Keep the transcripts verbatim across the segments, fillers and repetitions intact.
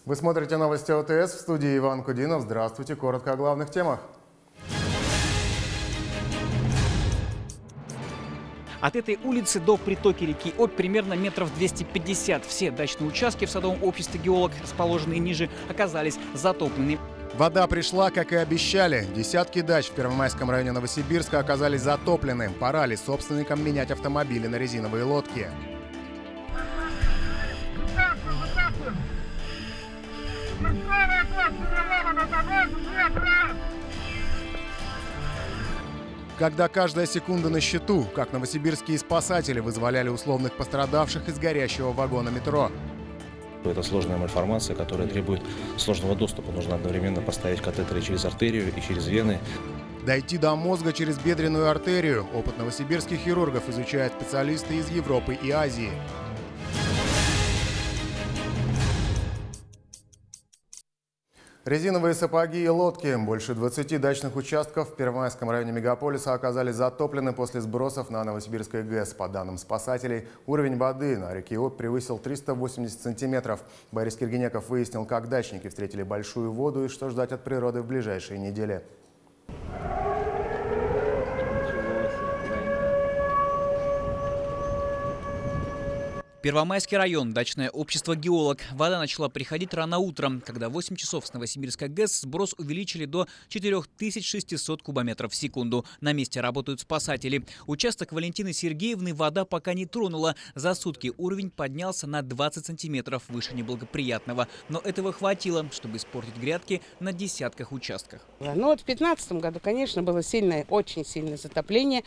Вы смотрите новости ОТС, в студии Иван Кудинов. Здравствуйте. Коротко о главных темах. От этой улицы до притоки реки Обь примерно метров двести пятьдесят. Все дачные участки в садовом обществе «Геолог», расположенные ниже, оказались затоплены. Вода пришла, как и обещали. Десятки дач в Первомайском районе Новосибирска оказались затоплены. Пора ли собственникам менять автомобили на резиновые лодки? Когда каждая секунда на счету, как новосибирские спасатели вызволяли условных пострадавших из горящего вагона метро. Это сложная мальформация, которая требует сложного доступа. Нужно одновременно поставить катетеры через артерию и через вены. Дойти до мозга через бедренную артерию. Опыт новосибирских хирургов изучают специалисты из Европы и Азии. Резиновые сапоги и лодки. Больше двадцати дачных участков в Первомайском районе мегаполиса оказались затоплены после сбросов на Новосибирской ГЭС. По данным спасателей, уровень воды на реке Обь превысил триста восемьдесят сантиметров. Борис Киргенеков выяснил, как дачники встретили большую воду и что ждать от природы в ближайшие недели. Первомайский район, дачное общество «Геолог». Вода начала приходить рано утром, когда в восемь часов с Новосибирской ГЭС сброс увеличили до четырёх тысяч шестисот кубометров в секунду. На месте работают спасатели. Участок Валентины Сергеевны вода пока не тронула. За сутки уровень поднялся на двадцать сантиметров выше неблагоприятного. Но этого хватило, чтобы испортить грядки на десятках участках. Ну вот в две тысячи пятнадцатом году, конечно, было сильное, очень сильное затопление.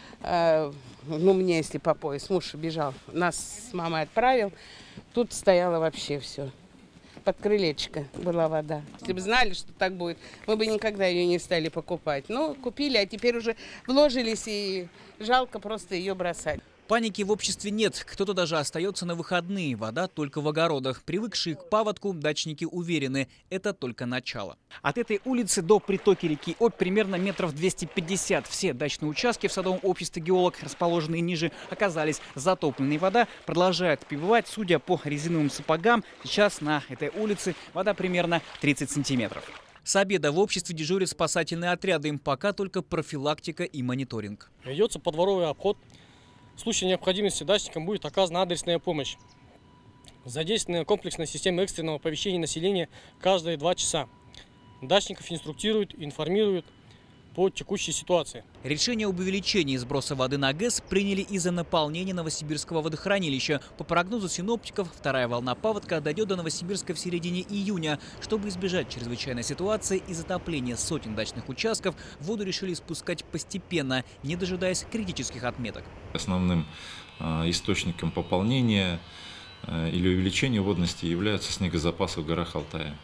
Ну, мне, если по пояс, муж бежал, нас с мамой отправил. Тут стояло вообще все. Под крылечко была вода. Если бы знали, что так будет, мы бы никогда ее не стали покупать. Ну, купили, а теперь уже вложились, и жалко просто ее бросать. Паники в обществе нет. Кто-то даже остается на выходные. Вода только в огородах. Привыкшие к паводку, дачники уверены, это только начало. От этой улицы до притоки реки Обь примерно метров двести пятьдесят. Все дачные участки в садовом обществе «Геолог», расположенные ниже, оказались затоплены. Вода продолжает прибывать. Судя по резиновым сапогам, сейчас на этой улице вода примерно тридцать сантиметров. С обеда в обществе дежурят спасательные отряды. Им пока только профилактика и мониторинг. Ведется подворовый обход. В случае необходимости дачникам будет оказана адресная помощь. Задействована комплексная система экстренного оповещения населения каждые два часа. Дачников инструктируют, информируют по текущей ситуации. Решение об увеличении сброса воды на ГЭС приняли из-за наполнения Новосибирского водохранилища. По прогнозу синоптиков, вторая волна паводка дойдет до Новосибирска в середине июня. Чтобы избежать чрезвычайной ситуации и затопления сотен дачных участков, воду решили спускать постепенно, не дожидаясь критических отметок. Основным источником пополнения или увеличения водности являются снегозапасы в горах Алтая,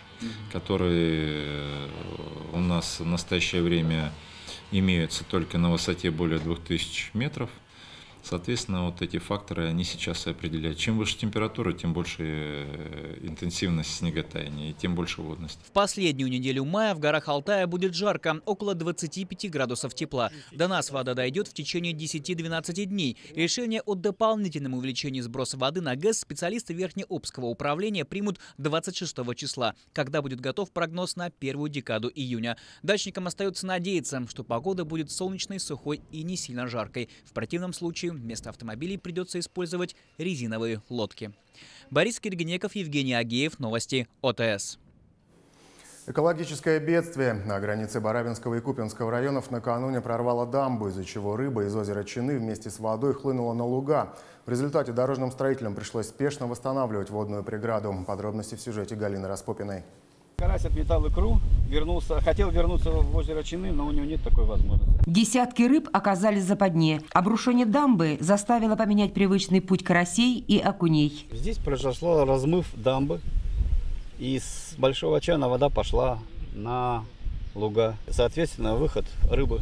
которые у нас в настоящее время имеются только на высоте более двух тысяч метров. Соответственно, вот эти факторы, они сейчас и определяют. Чем выше температура, тем больше интенсивность снеготаяния и тем больше водность. В последнюю неделю мая в горах Алтая будет жарко, около двадцати пяти градусов тепла. До нас вода дойдет в течение десяти-двенадцати дней. Решение о дополнительном увеличении сброса воды на ГЭС специалисты Верхнеобского управления примут двадцать шестого числа, когда будет готов прогноз на первую декаду июня. Дачникам остается надеяться, что погода будет солнечной, сухой и не сильно жаркой. В противном случае вместо автомобилей придется использовать резиновые лодки. Борис Киргенеков, Евгений Агеев. Новости ОТС. Экологическое бедствие. На границе Барабинского и Купинского районов накануне прорвало дамбу, из-за чего рыба из озера Чины вместе с водой хлынула на луга. В результате дорожным строителям пришлось спешно восстанавливать водную преграду. Подробности в сюжете Галины Распопиной. Карась отметал икру, вернулся, хотел вернуться в озеро Чины, но у него нет такой возможности. Десятки рыб оказались в западне. Обрушение дамбы заставило поменять привычный путь карасей и окуней. Здесь произошло размыв дамбы, и с Большого Чана вода пошла на луга. Соответственно, выход рыбы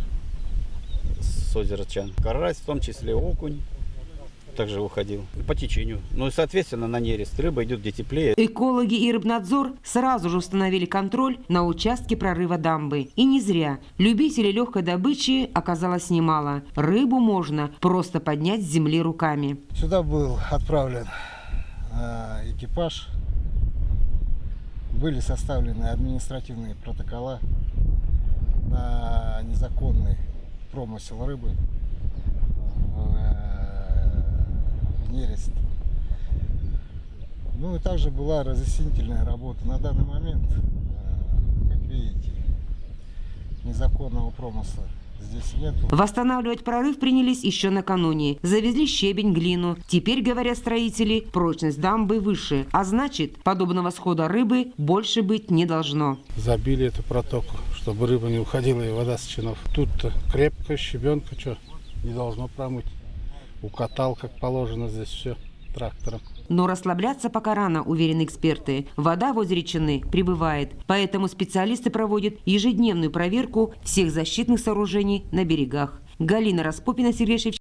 с озера Чан. Карась, в том числе окунь, также уходил по течению. Ну и, соответственно, на нерест рыба идет где теплее. Экологи и рыбнадзор сразу же установили контроль на участке прорыва дамбы. И не зря. Любителей легкой добычи оказалось немало. Рыбу можно просто поднять с земли руками. Сюда был отправлен экипаж были составлены административные протокола на незаконный промысел рыбы в нерест. Ну и также была разъяснительная работа. На данный момент, как видите, незаконного промысла здесь нет. Восстанавливать прорыв принялись еще накануне. Завезли щебень, глину. Теперь, говорят строители, прочность дамбы выше. А значит, подобного схода рыбы больше быть не должно. Забили эту протоку, чтобы рыба не уходила и вода с чинов. Тут-то крепко, щебенка, что, не должно промыть. Укатал, как положено, здесь все трактором. Но расслабляться пока рано, уверены эксперты. Вода возле Речины прибывает, поэтому специалисты проводят ежедневную проверку всех защитных сооружений на берегах. Галина Распопина, Сергей Шевченко.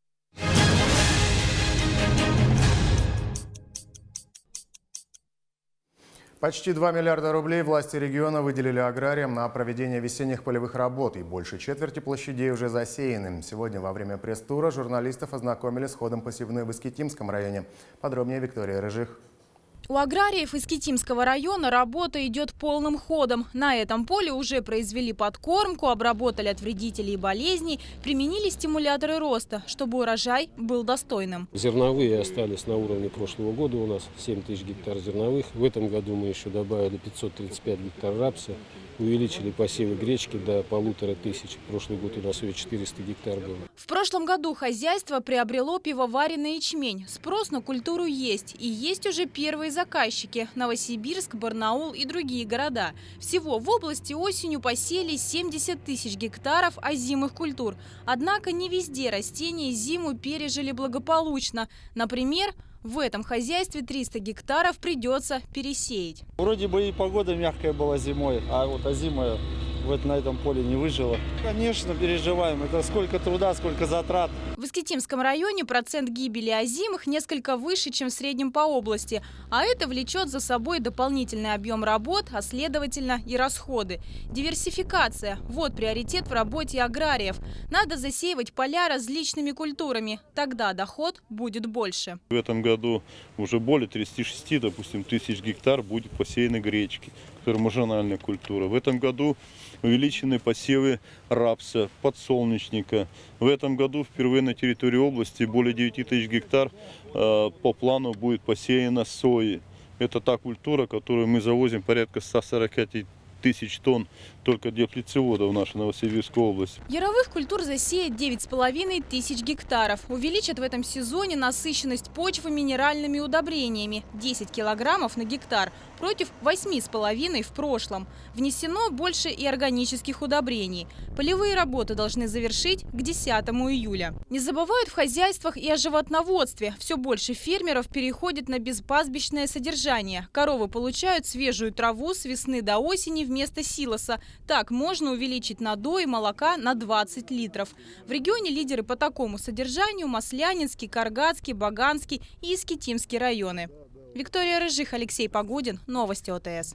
Почти два миллиарда рублей власти региона выделили аграриям на проведение весенних полевых работ. И больше четверти площадей уже засеяны. Сегодня во время пресс-тура журналистов ознакомили с ходом посевной в Искитимском районе. Подробнее Виктория Рыжих. У аграриев Искитимского района работа идет полным ходом. На этом поле уже произвели подкормку, обработали от вредителей и болезней, применили стимуляторы роста, чтобы урожай был достойным. Зерновые остались на уровне прошлого года, у нас семь тысяч гектар зерновых. В этом году мы еще добавили пятьсот тридцать пять гектар рапса, увеличили посевы гречки до полутора тысяч. Прошлый год у нас ее четыреста гектар было. В прошлом году хозяйство приобрело пивоваренный ячмень. Спрос на культуру есть. И есть уже первые заказчики – Новосибирск, Барнаул и другие города. Всего в области осенью посеяли семьдесят тысяч гектаров озимых культур. Однако не везде растения зиму пережили благополучно. Например, в этом хозяйстве триста гектаров придется пересеять. Вроде бы и погода мягкая была зимой, а вот озимая вот на этом поле не выжила. Конечно, переживаем. Это сколько труда, сколько затрат. В Искитимском районе процент гибели озимых несколько выше, чем в среднем по области. А это влечет за собой дополнительный объем работ, а следовательно и расходы. Диверсификация – вот приоритет в работе аграриев. Надо засеивать поля различными культурами. Тогда доход будет больше. В этом году уже более тридцати шести, допустим, тысяч гектар будет посеяно гречки, которая маржинальная культура. В этом году увеличены посевы рапса, подсолнечника. В этом году впервые на территории области более девяти тысяч гектар э, по плану будет посеяно сои. Это та культура, которую мы завозим порядка ста сорока тысяч тонн только для птицевода в нашу Новосибирскую область. Яровых культур засеет девять с половиной тысяч гектаров. Увеличат в этом сезоне насыщенность почвы минеральными удобрениями – десять килограммов на гектар против восьми с половиной в прошлом. Внесено больше и органических удобрений. Полевые работы должны завершить к десятому июля. Не забывают в хозяйствах и о животноводстве. Все больше фермеров переходит на безпастбищное содержание. Коровы получают свежую траву с весны до осени вместо силоса. Так можно увеличить надой молока на двадцать литров. В регионе лидеры по такому содержанию – Маслянинский, Каргатский, Баганский и Искитимский районы. Виктория Рыжих, Алексей Погодин. Новости ОТС.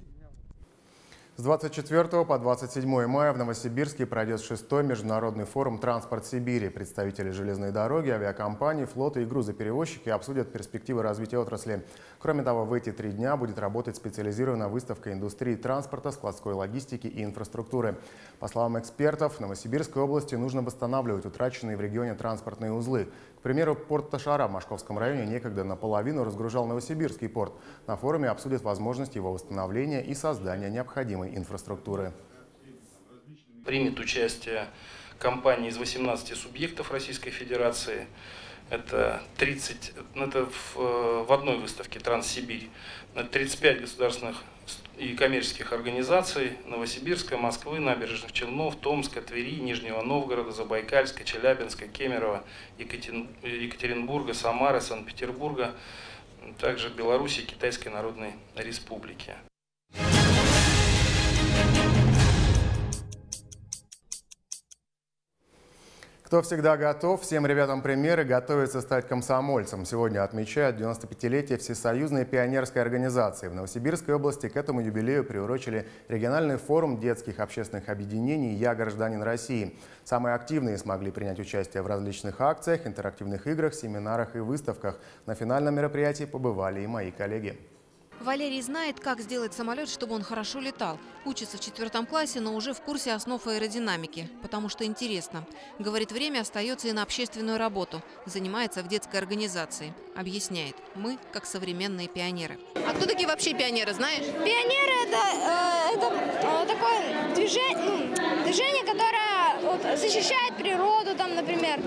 С двадцать четвёртого по двадцать седьмое мая в Новосибирске пройдет шестой международный форум «Транспорт Сибири». Представители железной дороги, авиакомпаний, флота и грузоперевозчики обсудят перспективы развития отрасли. Кроме того, в эти три дня будет работать специализированная выставка индустрии транспорта, складской логистики и инфраструктуры. По словам экспертов, в Новосибирской области нужно восстанавливать утраченные в регионе транспортные узлы. К примеру, порт Ташара в Машковском районе некогда наполовину разгружал Новосибирский порт. На форуме обсудят возможность его восстановления и создания необходимой инфраструктуры. Примет участие компании из восемнадцати субъектов Российской Федерации. Это тридцать, это в, в одной выставке «Транссибирь». тридцать пять государственных и коммерческих организаций Новосибирска, Москвы, Набережных Челнов, Томска, Твери, Нижнего Новгорода, Забайкальска, Челябинска, Кемерово, Екатеринбурга, Самары, Санкт-Петербурга, также Беларуси и Китайской Народной Республики. Кто всегда готов, всем ребятам примеры, готовится стать комсомольцем. Сегодня отмечают девяносто пятилетие Всесоюзной пионерской организации. В Новосибирской области к этому юбилею приурочили региональный форум детских общественных объединений «Я гражданин России». Самые активные смогли принять участие в различных акциях, интерактивных играх, семинарах и выставках. На финальном мероприятии побывали и мои коллеги. Валерий знает, как сделать самолет, чтобы он хорошо летал. Учится в четвертом классе, но уже в курсе основ аэродинамики, потому что интересно. Говорит, время остается и на общественную работу. Занимается в детской организации. Объясняет, мы как современные пионеры. А кто такие вообще пионеры, знаешь? Пионеры – это, э, это э, такое движение, ну, движение, которое вот, защищает природу, там, например.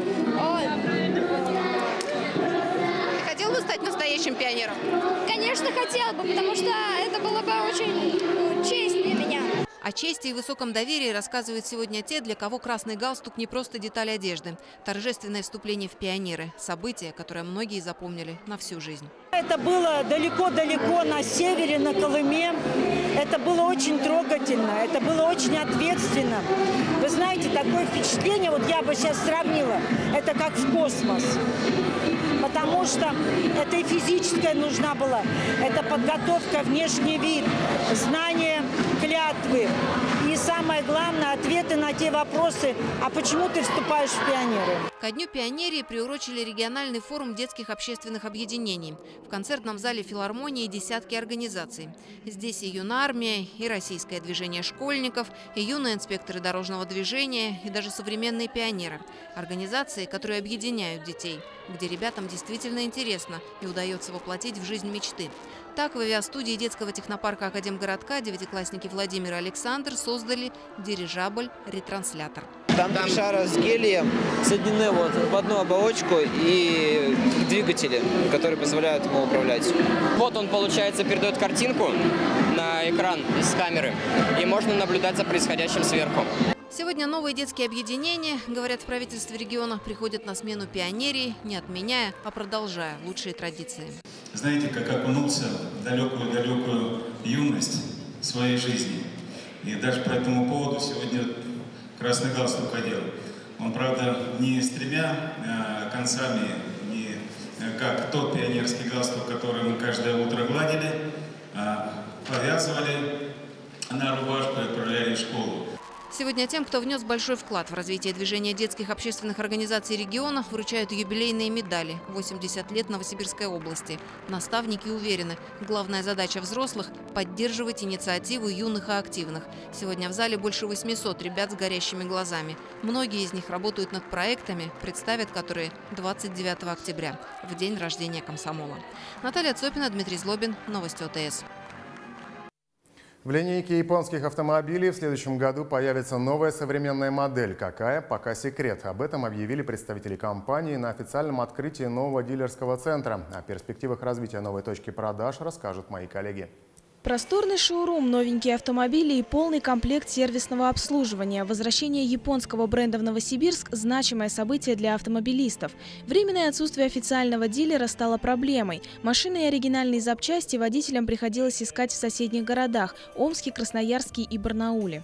Хотел бы стать настоящим пионером? Конечно, хотел бы, потому что это было бы очень ну, честь для меня. О чести и высоком доверии рассказывают сегодня те, для кого красный галстук не просто деталь одежды. Торжественное вступление в пионеры – событие, которое многие запомнили на всю жизнь. Это было далеко-далеко на севере, на Колыме. Это было очень трогательно, это было очень ответственно. Вы знаете, такое впечатление, вот я бы сейчас сравнила, это как в космос. Потому что это и физическая нужна была, это подготовка, внешний вид, знание клятвы. И самое главное, ответы на те вопросы, а почему ты вступаешь в пионеры? Ко Дню пионерии приурочили региональный форум детских общественных объединений. В концертном зале филармонии десятки организаций. Здесь и юнармия, и российское движение школьников, и юные инспекторы дорожного движения, и даже современные пионеры. Организации, которые объединяют детей, где ребятам действительно интересно и удается воплотить в жизнь мечты. Так, в авиастудии детского технопарка Академгородка девятиклассники Владимир и Александр создали дирижабль-ретранслятор. Там три шара с гелием соединены вот в одну оболочку и двигатели, которые позволяют ему управлять. Вот он, получается, передает картинку на экран из камеры, и можно наблюдать за происходящим сверху. Сегодня новые детские объединения, говорят в правительстве региона, приходят на смену пионерии, не отменяя, а продолжая лучшие традиции. Знаете, как окунуться в далекую-далекую юность своей жизни. И даже по этому поводу сегодня красный галстук одел. Он, правда, не с тремя э, концами, не э, как тот пионерский галстук, который мы каждое утро гладили, а повязывали на рубашку и отправляли в школу. Сегодня тем, кто внес большой вклад в развитие движения детских общественных организаций региона, вручают юбилейные медали. восемьдесят лет Новосибирской области. Наставники уверены, главная задача взрослых – поддерживать инициативу юных и активных. Сегодня в зале больше восьмисот ребят с горящими глазами. Многие из них работают над проектами, представят которые двадцать девятого октября, в день рождения комсомола. Наталья Цопина, Дмитрий Злобин. Новости ОТС. В линейке японских автомобилей в следующем году появится новая современная модель. Какая? Пока секрет. Об этом объявили представители компании на официальном открытии нового дилерского центра. О перспективах развития новой точки продаж расскажут мои коллеги. Просторный шоурум, новенькие автомобили и полный комплект сервисного обслуживания. Возвращение японского бренда в Новосибирск – значимое событие для автомобилистов. Временное отсутствие официального дилера стало проблемой. Машины и оригинальные запчасти водителям приходилось искать в соседних городах – Омске, Красноярске и Барнауле.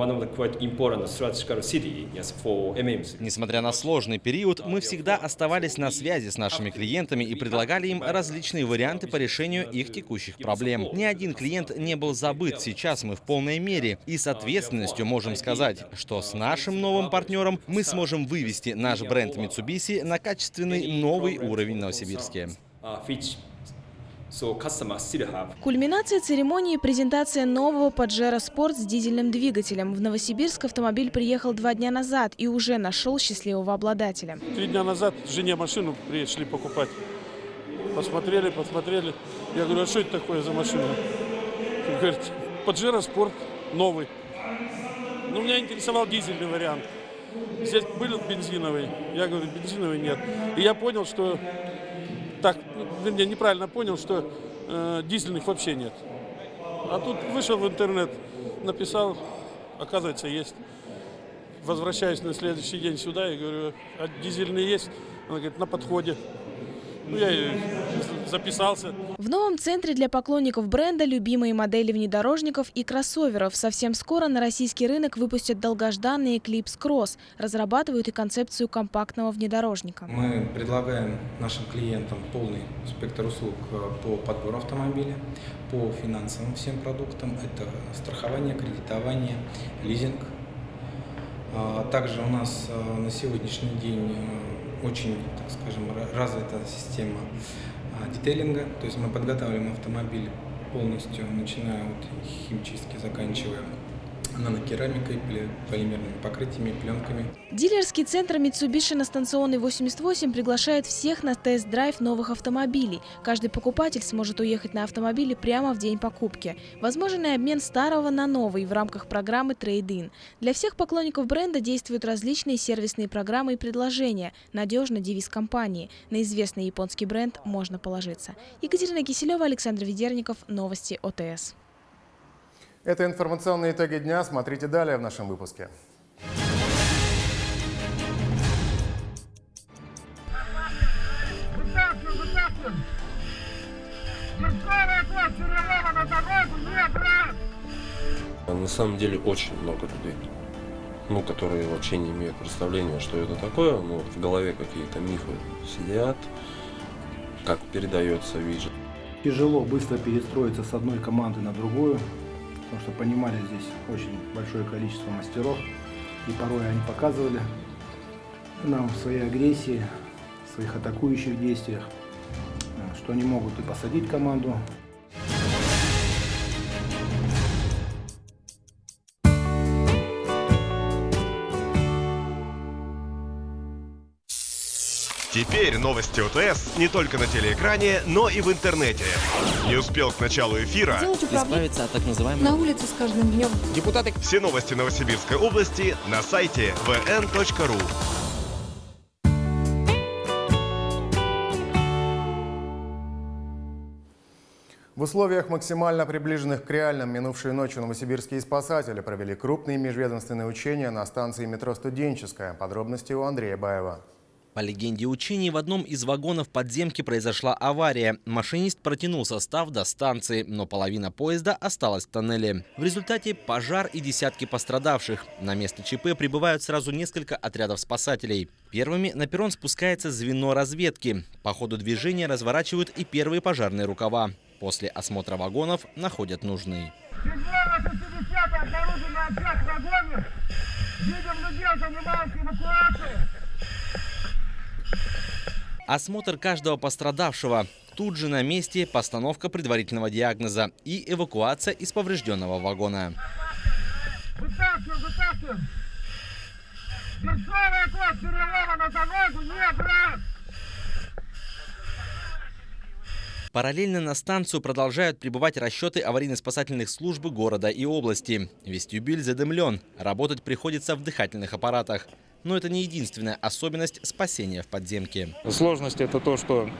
Несмотря на сложный период, мы всегда оставались на связи с нашими клиентами и предлагали им различные варианты по решению их текущих проблем. Ни один клиент не был забыт. Сейчас мы в полной мере и с ответственностью можем сказать, что с нашим новым партнером мы сможем вывести наш бренд Mitsubishi на качественный новый уровень в Новосибирске. Кульминация церемонии – презентация нового Pajero Sport с дизельным двигателем. В Новосибирск автомобиль приехал два дня назад и уже нашел счастливого обладателя. Три дня назад жене машину пришли покупать. Посмотрели, посмотрели. Я говорю, а что это такое за машина? Он говорит, Pajero Sport новый. Ну, меня интересовал дизельный вариант. Здесь был бензиновый. Я говорю, бензиновый нет. И я понял, что... Так, я неправильно понял, что э, дизельных вообще нет. А тут вышел в интернет, написал, оказывается, есть. Возвращаюсь на следующий день сюда и говорю, а дизельный есть? Она говорит, на подходе. Ну, я записался. В новом центре для поклонников бренда любимые модели внедорожников и кроссоверов. Совсем скоро на российский рынок выпустят долгожданный Eclipse Cross. Разрабатывают и концепцию компактного внедорожника. Мы предлагаем нашим клиентам полный спектр услуг по подбору автомобиля, по финансовым всем продуктам. Это страхование, кредитование, лизинг. Также у нас на сегодняшний день очень, так скажем, развита система детейлинга, то есть мы подготавливаем автомобиль полностью, начиная от химчистки, заканчивая нанокерамикой, полимерными покрытиями, пленками. Дилерский центр Mitsubishi на Станционной восемьдесят восемь приглашает всех на тест-драйв новых автомобилей. Каждый покупатель сможет уехать на автомобиле прямо в день покупки. Возможен и обмен старого на новый в рамках программы Trade-in. Для всех поклонников бренда действуют различные сервисные программы и предложения. Надежный девиз компании. На известный японский бренд можно положиться. Екатерина Киселева, Александр Ведерников. Новости ОТС. Это информационные итоги дня. Смотрите далее в нашем выпуске. На самом деле очень много людей, ну, которые вообще не имеют представления, что это такое. Ну, вот в голове какие-то мифы сидят, как передается виджет. Тяжело быстро перестроиться с одной команды на другую. Потому что понимали здесь очень большое количество мастеров, и порой они показывали нам в своей агрессии, в своих атакующих действиях, что они могут и посадить команду. Теперь новости ОТС не только на телеэкране, но и в интернете. Не успел к началу эфира избавиться от так называемых на улице с каждым днем. Депутаты. Все новости Новосибирской области на сайте вэ эн точка ру. В условиях, максимально приближенных к реальным, минувшей ночью новосибирские спасатели провели крупные межведомственные учения на станции метро «Студенческая». Подробности у Андрея Баева. По легенде учений, в одном из вагонов подземки произошла авария. Машинист протянул состав до станции, но половина поезда осталась в тоннеле. В результате пожар и десятки пострадавших. На место ЧП прибывают сразу несколько отрядов спасателей. Первыми на перрон спускается звено разведки. По ходу движения разворачивают и первые пожарные рукава. После осмотра вагонов находят нужный. Осмотр каждого пострадавшего. Тут же на месте постановка предварительного диагноза и эвакуация из поврежденного вагона. Вытаскиваем, вытаскиваем! Державая кость перелома на дорогу, не брать! Параллельно на станцию продолжают прибывать расчеты аварийно-спасательных служб города и области. Вестибюль задымлен. Работать приходится в дыхательных аппаратах. Но это не единственная особенность спасения в подземке. Сложность – это то, что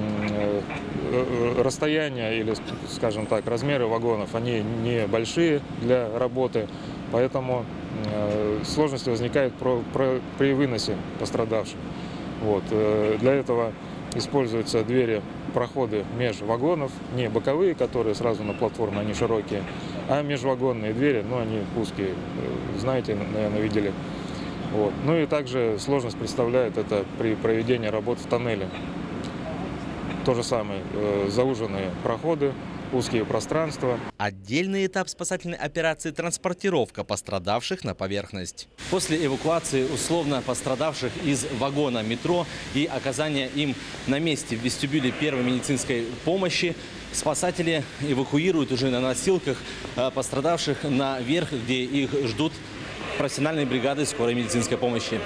расстояние или, скажем так, размеры вагонов, они небольшие для работы, поэтому сложности возникают при выносе пострадавших. Вот. Для этого используются двери, проходы меж вагонов, не боковые, которые сразу на платформе, они широкие, а межвагонные двери, ну они узкие, знаете, наверное, видели. Вот. Ну и также сложность представляет это при проведении работ в тоннеле. То же самое, э, зауженные проходы, узкие пространства. Отдельный этап спасательной операции – транспортировка пострадавших на поверхность. После эвакуации условно пострадавших из вагона метро и оказания им на месте в вестибюле первой медицинской помощи, спасатели эвакуируют уже на носилках пострадавших наверх, где их ждут профессиональные бригады скорой медицинской помощи.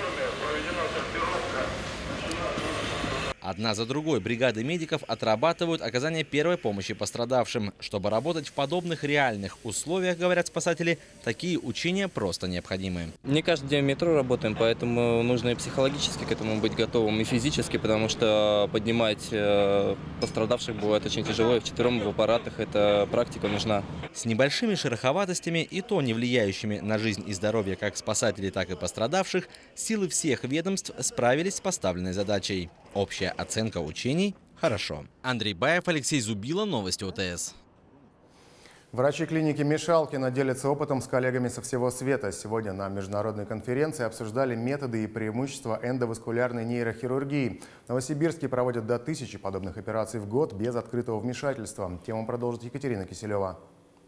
Одна за другой бригады медиков отрабатывают оказание первой помощи пострадавшим. Чтобы работать в подобных реальных условиях, говорят спасатели, такие учения просто необходимы. Не каждый день в метро работаем, поэтому нужно и психологически к этому быть готовым, и физически, потому что поднимать пострадавших бывает очень тяжело, и вчетвером в аппаратах эта практика нужна. С небольшими шероховатостями и то не влияющими на жизнь и здоровье как спасателей, так и пострадавших, силы всех ведомств справились с поставленной задачей. Общая оценка учений – хорошо. Андрей Баев, Алексей Зубило, новости ОТС. Врачи клиники Мишалкина делятся опытом с коллегами со всего света. Сегодня на международной конференции обсуждали методы и преимущества эндоваскулярной нейрохирургии. В Новосибирске проводят до тысячи подобных операций в год без открытого вмешательства. Тему продолжит Екатерина Киселева.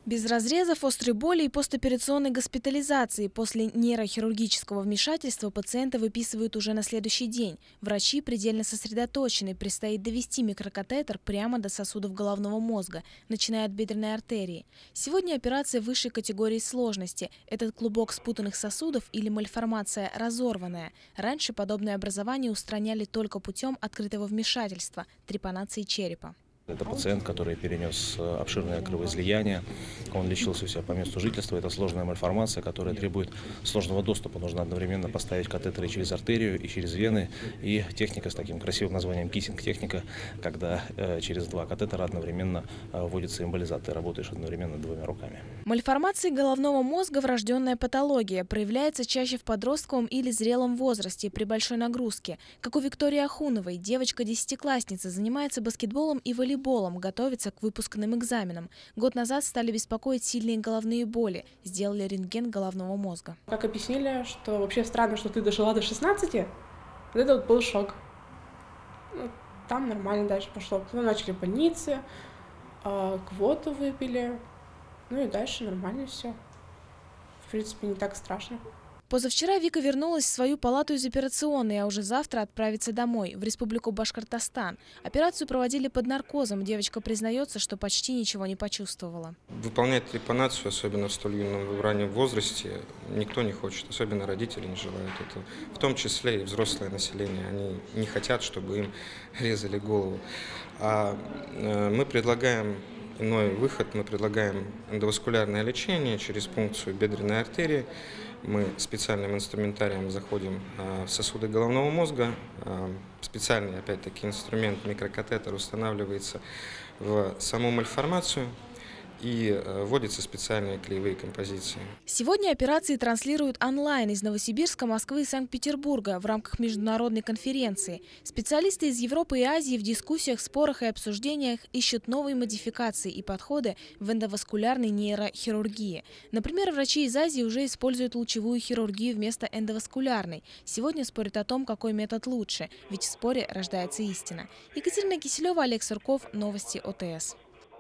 Без разрезов, острой боли и постоперационной госпитализации после нейрохирургического вмешательства пациента выписывают уже на следующий день. Врачи предельно сосредоточены, предстоит довести микрокатетер прямо до сосудов головного мозга, начиная от бедренной артерии. Сегодня операция высшей категории сложности. Этот клубок спутанных сосудов или мальформация разорванная. Раньше подобное образование устраняли только путем открытого вмешательства – трепанации черепа. Это пациент, который перенес обширное кровоизлияние, он лечился у себя по месту жительства. Это сложная мальформация, которая требует сложного доступа. Нужно одновременно поставить катетеры через артерию и через вены. И техника с таким красивым названием киссинг-техника, когда э, через два катетера одновременно э, вводится эмболизат. Ты работаешь одновременно двумя руками. Мальформация головного мозга – врожденная патология. Проявляется чаще в подростковом или зрелом возрасте при большой нагрузке. Как у Виктории Ахуновой, девочка-десятиклассница занимается баскетболом и волейболом. Готовится к выпускным экзаменам. Год назад стали беспокоить сильные головные боли. Сделали рентген головного мозга. Как объяснили, что вообще странно, что ты дожила до шестнадцати. Вот это вот был шок. Ну, там нормально дальше пошло. Потом начали в больнице, квоту выпили. Ну и дальше нормально все. В принципе, не так страшно. Позавчера Вика вернулась в свою палату из операционной, а уже завтра отправится домой, в Республику Башкортостан. Операцию проводили под наркозом. Девочка признается, что почти ничего не почувствовала. Выполнять трепанацию, особенно в столь юном раннем возрасте, никто не хочет, особенно родители не желают этого. В том числе и взрослое население. Они не хотят, чтобы им резали голову. А мы предлагаем иной выход, мы предлагаем эндоваскулярное лечение через пункцию бедренной артерии. Мы специальным инструментарием заходим в сосуды головного мозга. Специальный, опять-таки, инструмент микрокатетер устанавливается в саму мальформацию и вводятся специальные клеевые композиции. Сегодня операции транслируют онлайн из Новосибирска, Москвы и Санкт-Петербурга в рамках международной конференции. Специалисты из Европы и Азии в дискуссиях, спорах и обсуждениях ищут новые модификации и подходы в эндоваскулярной нейрохирургии. Например, врачи из Азии уже используют лучевую хирургию вместо эндоваскулярной. Сегодня спорят о том, какой метод лучше, ведь в споре рождается истина. Екатерина Киселева, Олег Сурков, Новости ОТС.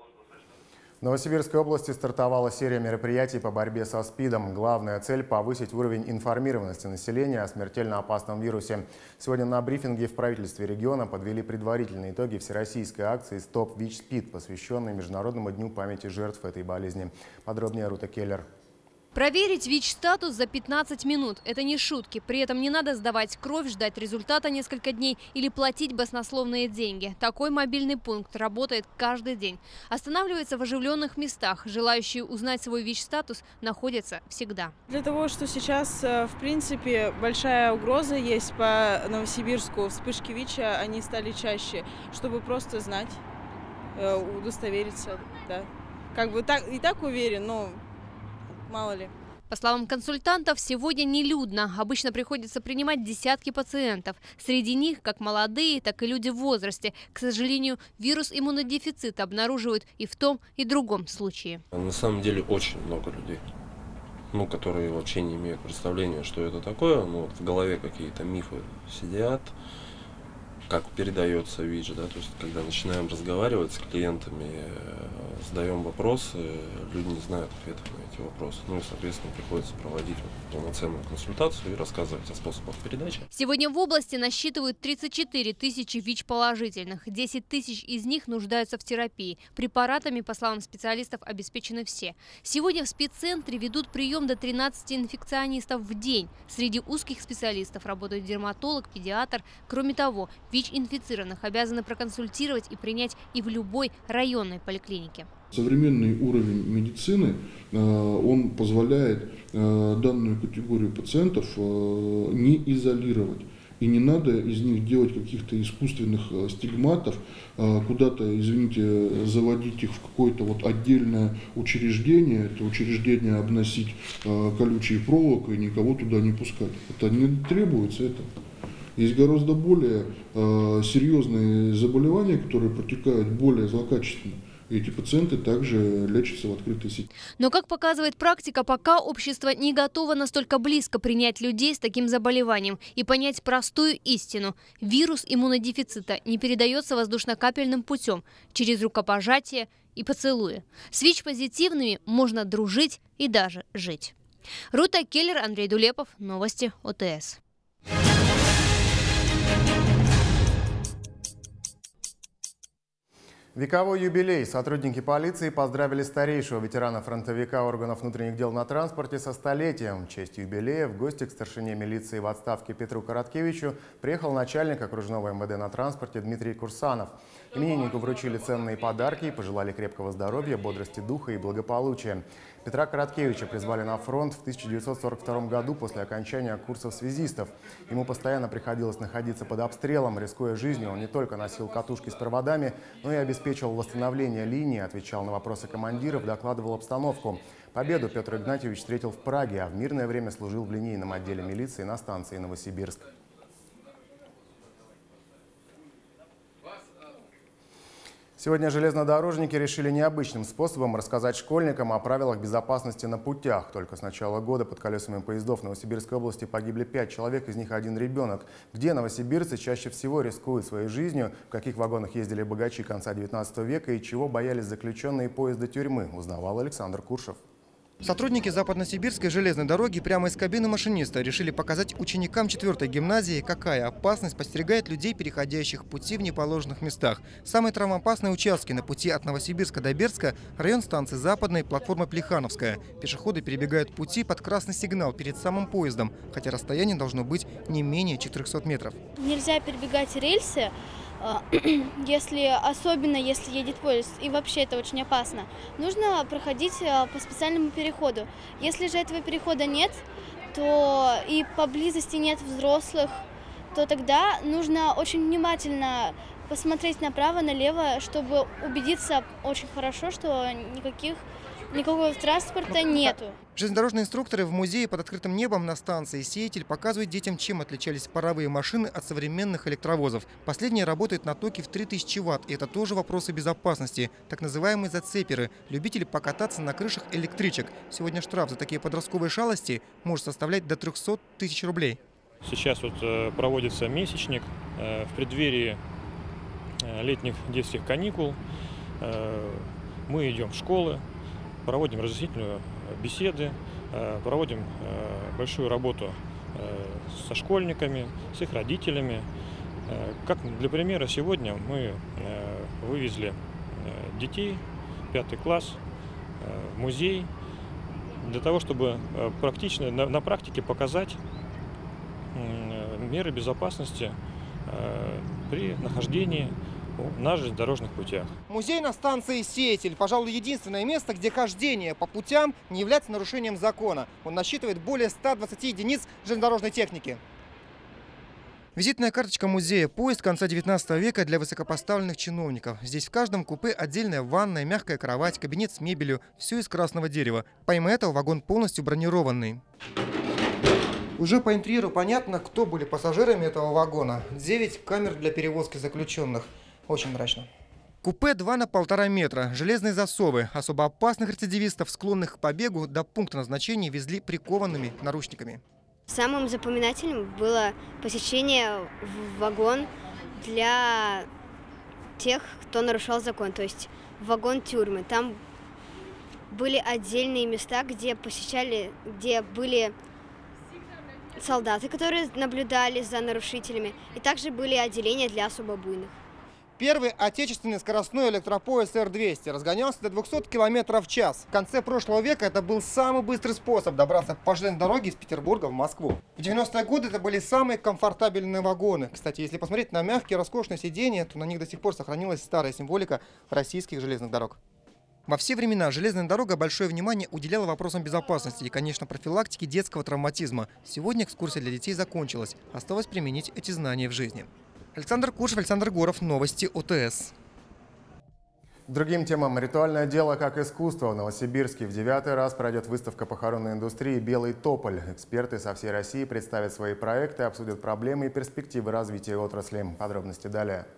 В Новосибирской области стартовала серия мероприятий по борьбе со СПИДом. Главная цель – повысить уровень информированности населения о смертельно опасном вирусе. Сегодня на брифинге в правительстве региона подвели предварительные итоги всероссийской акции «Стоп ВИЧ-СПИД», посвященной Международному дню памяти жертв этой болезни. Подробнее Рута Келлер. Проверить ВИЧ-статус за пятнадцать минут – это не шутки. При этом не надо сдавать кровь, ждать результата несколько дней или платить баснословные деньги. Такой мобильный пункт работает каждый день. Останавливается в оживленных местах. Желающие узнать свой ВИЧ-статус находятся всегда. Для того, что сейчас, в принципе, большая угроза есть по Новосибирску, вспышки ВИЧа, они стали чаще, чтобы просто знать, удостовериться. Да. Как бы так, и так уверен, но... мало ли. По словам консультантов, сегодня нелюдно. Обычно приходится принимать десятки пациентов. Среди них как молодые, так и люди в возрасте. К сожалению, вирус иммунодефицита обнаруживают и в том, и в другом случае. На самом деле очень много людей, ну, которые вообще не имеют представления, что это такое. Ну, вот в голове какие-то мифы сидят, как передается ВИЧ, да, то есть когда начинаем разговаривать с клиентами, задаем вопросы, люди не знают ответов на эти вопросы. Ну и, соответственно, приходится проводить вот полноценную консультацию и рассказывать о способах передачи. Сегодня в области насчитывают тридцать четыре тысячи ВИЧ-положительных. десять тысяч из них нуждаются в терапии. Препаратами, по словам специалистов, обеспечены все. Сегодня в спеццентре ведут прием до тринадцати инфекционистов в день. Среди узких специалистов работают дерматолог, педиатр. Кроме того, ВИЧ-инфицированных обязаны проконсультировать и принять и в любой районной поликлинике. Современный уровень медицины, он позволяет данную категорию пациентов не изолировать. И не надо из них делать каких-то искусственных стигматов, куда-то, извините, заводить их в какое-то вот отдельное учреждение, это учреждение обносить колючей проволокой и никого туда не пускать. Это не требуется этого. Есть гораздо более серьезные заболевания, которые протекают более злокачественно. И эти пациенты также лечатся в открытой сети. Но, как показывает практика, пока общество не готово настолько близко принять людей с таким заболеванием и понять простую истину. Вирус иммунодефицита не передается воздушно-капельным путем, через рукопожатие и поцелуи. С ВИЧ-позитивными можно дружить и даже жить. Рута Келлер, Андрей Дулепов. Новости ОТС. Вековой юбилей. Сотрудники полиции поздравили старейшего ветерана-фронтовика органов внутренних дел на транспорте со столетием. В честь юбилея в гости к старшине милиции в отставке Петру Короткевичу приехал начальник окружного эм вэ дэ на транспорте Дмитрий Курсанов. Имениннику вручили ценные подарки и пожелали крепкого здоровья, бодрости духа и благополучия. Петра Короткевича призвали на фронт в тысяча девятьсот сорок втором году после окончания курсов связистов. Ему постоянно приходилось находиться под обстрелом. Рискуя жизнью, он не только носил катушки с проводами, но и обеспечивал восстановление линии, отвечал на вопросы командиров, докладывал обстановку. Победу Петр Игнатьевич встретил в Праге, а в мирное время служил в линейном отделе милиции на станции Новосибирск. Сегодня железнодорожники решили необычным способом рассказать школьникам о правилах безопасности на путях. Только с начала года под колесами поездов Новосибирской области погибли пять человек, из них один ребенок. Где новосибирцы чаще всего рискуют своей жизнью, в каких вагонах ездили богачи конца девятнадцатого века и чего боялись заключенные поезда тюрьмы, узнавал Александр Куршев. Сотрудники Западносибирской железной дороги прямо из кабины машиниста решили показать ученикам четвёртой гимназии, какая опасность подстерегает людей, переходящих пути в неположенных местах. Самые травмоопасные участки на пути от Новосибирска до Бердска – район станции Западной, платформа Плехановская. Пешеходы перебегают пути под красный сигнал перед самым поездом, хотя расстояние должно быть не менее четырёхсот метров. Нельзя перебегать рельсы, если, особенно если едет поезд, и вообще это очень опасно. Нужно проходить по специальному переходу. Если же этого перехода нет, то и поблизости нет взрослых, то тогда нужно очень внимательно посмотреть направо, налево, чтобы убедиться очень хорошо, что никаких, никакого транспорта нету. Железнодорожные инструкторы в музее под открытым небом на станции «Сеятель» показывают детям, чем отличались паровые машины от современных электровозов. Последние работают на токе в три тысячи ватт, и это тоже вопросы безопасности. Так называемые зацеперы – любители покататься на крышах электричек. Сегодня штраф за такие подростковые шалости может составлять до трёхсот тысяч рублей. Сейчас вот проводится месячник в преддверии летних детских каникул. Мы идем в школы, проводим разъяснительную беседы, проводим большую работу со школьниками, с их родителями. Как для примера, сегодня мы вывезли детей, пятый класс, в музей, для того, чтобы практично, на, на практике показать меры безопасности при нахождении на железнодорожных путях. Музей на станции «Сеятель» – пожалуй, единственное место, где хождение по путям не является нарушением закона. Он насчитывает более ста двадцати единиц железнодорожной техники. Визитная карточка музея – поезд конца девятнадцатого века для высокопоставленных чиновников. Здесь в каждом купе отдельная ванная, мягкая кровать, кабинет с мебелью – все из красного дерева. Помимо этого вагон полностью бронированный. Уже по интерьеру понятно, кто были пассажирами этого вагона. Девять камер для перевозки заключенных. Очень мрачно. Купе два на полтора метра, железные засовы. Особо опасных рецидивистов, склонных к побегу, до пункта назначения везли прикованными наручниками. Самым запоминательным было посещение в вагон для тех, кто нарушал закон, то есть вагон тюрьмы. Там были отдельные места, где посещали, где были солдаты, которые наблюдали за нарушителями, и также были отделения для особо буйных. Первый отечественный скоростной электропоезд Р двести разгонялся до двухсот километров в час. В конце прошлого века это был самый быстрый способ добраться по железной дороге из Петербурга в Москву. В девяностые годы это были самые комфортабельные вагоны. Кстати, если посмотреть на мягкие, роскошные сиденья, то на них до сих пор сохранилась старая символика российских железных дорог. Во все времена железная дорога большое внимание уделяла вопросам безопасности и, конечно, профилактики детского травматизма. Сегодня экскурсия для детей закончилась. Осталось применить эти знания в жизни. Александр Куршев, Александр Горов. Новости ОТС. Другим темам. Ритуальное дело как искусство. В Новосибирске в девятый раз пройдет выставка похоронной индустрии «Белый тополь». Эксперты со всей России представят свои проекты, обсудят проблемы и перспективы развития отрасли. Подробности далее.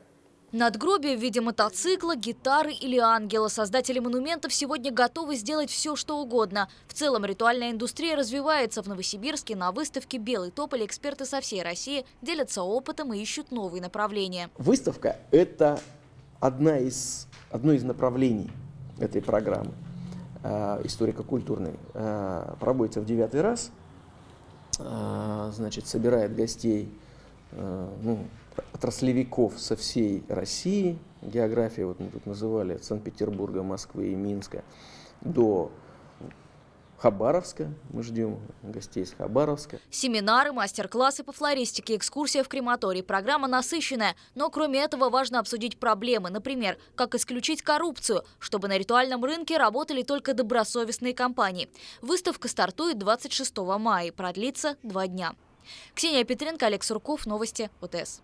Надгробие в виде мотоцикла, гитары или ангела. Создатели монументов сегодня готовы сделать все, что угодно. В целом ритуальная индустрия развивается. В Новосибирске на выставке «Белый тополь» эксперты со всей России делятся опытом и ищут новые направления. Выставка – это одна из, одно из направлений этой программы э, историко-культурной. Э, проводится в девятый раз. Э, значит, собирает гостей, э, ну, отраслевиков со всей России, география, вот мы тут называли, от Санкт-Петербурга, Москвы и Минска до Хабаровска, мы ждем гостей из Хабаровска. Семинары, мастер-классы по флористике, экскурсия в крематорий. Программа насыщенная, но кроме этого важно обсудить проблемы. Например, как исключить коррупцию, чтобы на ритуальном рынке работали только добросовестные компании. Выставка стартует двадцать шестого мая и продлится два дня. Ксения Петренко, Олег Сурков, новости ОТС.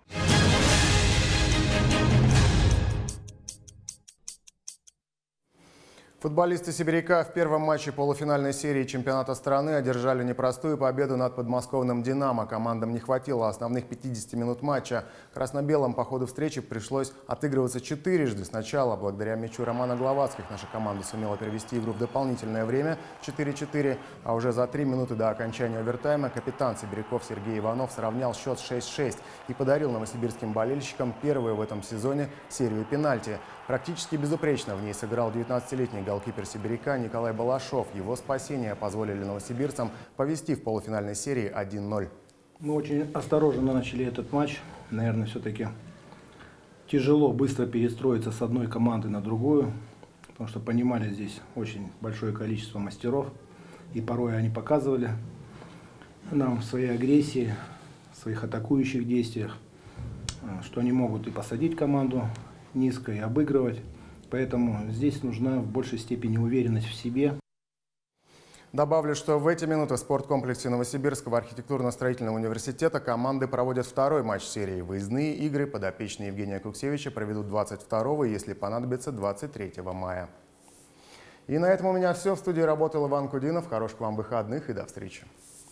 Футболисты «Сибиряка» в первом матче полуфинальной серии чемпионата страны одержали непростую победу над подмосковным «Динамо». Командам не хватило основных пятидесяти минут матча. Красно-белым по ходу встречи пришлось отыгрываться четырежды. Сначала, благодаря мячу Романа Гловацких, наша команда сумела перевести игру в дополнительное время четыре-четыре, а уже за три минуты до окончания овертайма капитан «Сибиряков» Сергей Иванов сравнял счет шесть-шесть и подарил новосибирским болельщикам первую в этом сезоне серию пенальти. Практически безупречно в ней сыграл девятнадцатилетний голкипер «Сибиряка» Николай Балашов. Его спасения позволили новосибирцам повести в полуфинальной серии один-ноль. Мы очень осторожно начали этот матч. Наверное, все-таки тяжело быстро перестроиться с одной команды на другую, потому что понимали, здесь очень большое количество мастеров. И порой они показывали нам в своей агрессии, в своих атакующих действиях, что они могут и посадить команду низко, и обыгрывать. Поэтому здесь нужна в большей степени уверенность в себе. Добавлю, что в эти минуты в спорткомплексе Новосибирского архитектурно-строительного университета команды проводят второй матч серии. Выездные игры подопечные Евгения Куксевича проведут двадцать второго, если понадобится, двадцать третьего мая. И на этом у меня все. В студии работал Иван Кудинов. Хороших вам выходных и до встречи.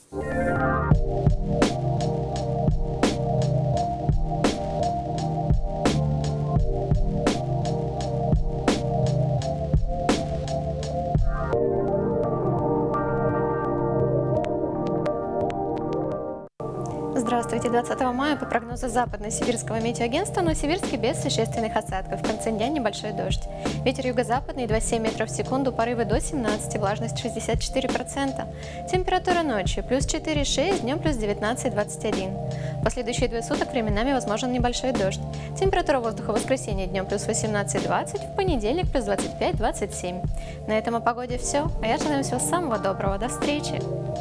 Здравствуйте. двадцатого мая по прогнозу Западно-Сибирского метеоагентства в Новосибирске без существенных осадков. В конце дня небольшой дождь. Ветер юго-западный два целых семь десятых метров в секунду, порывы до семнадцати, влажность шестьдесят четыре процента. Температура ночью плюс четыре шесть, днем плюс девятнадцать двадцать один. В последующие двое суток временами возможен небольшой дождь. Температура воздуха в воскресенье днем плюс восемнадцать двадцать, в понедельник плюс двадцать пять двадцать семь. На этом о погоде все. А я желаю всего самого доброго. До встречи!